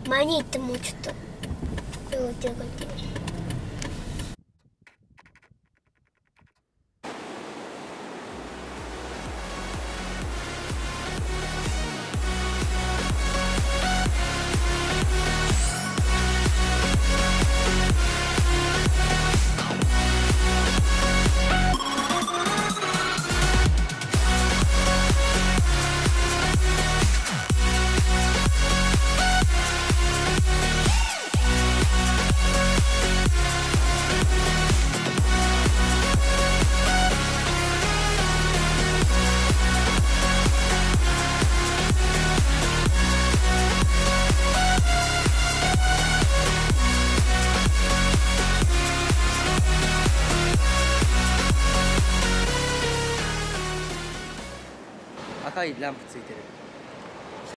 前に行ってもうちょっと両手が出る。 赤いランプついてる。